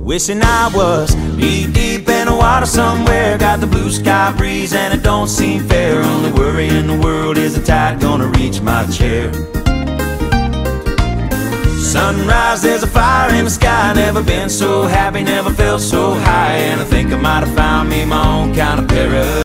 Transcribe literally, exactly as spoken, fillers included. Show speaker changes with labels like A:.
A: Wishing I was knee deep in the water somewhere. Got the blue sky breeze and it don't seem fair. Only worry in the world is the tide gonna reach my chair. Sunrise, there's a fire in the sky. Never been so happy, never felt so high. And I think I might have found me my own kind of paradise.